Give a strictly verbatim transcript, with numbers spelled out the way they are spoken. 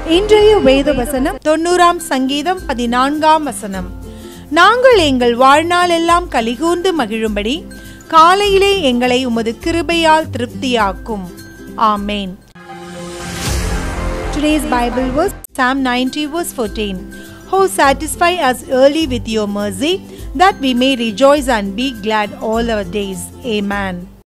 இன்றைய வேத வசனம் தொண்ணூறாம் சங்கீதம் பதினான்காம் வசனம். நாங்கள் எங்கள் வாழ்நாள் எல்லாம் கலிகூர்ந்து மகிழும்படி காலையிலே எங்களை உமது கிருபையால் திருப்தியாக்கும். ஆமேன். Today's Bible verse, Psalm ninety verse fourteen. Oh, satisfy us early with your mercy, that we may rejoice and be glad all our days. Amen.